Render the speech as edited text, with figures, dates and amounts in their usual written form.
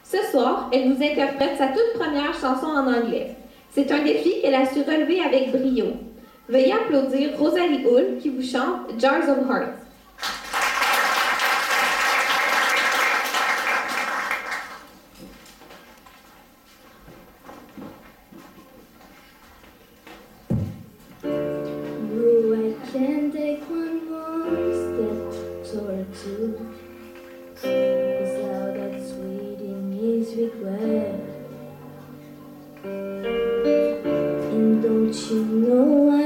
Ce soir, elle nous interprète sa toute première chanson en anglais. C'est un défi qu'elle a su relever avec brio. Veuillez applaudir Rosalie Hull qui vous chante Jars of Hearts. No, I can't take one more step or two without that sweet in his regret. And don't you know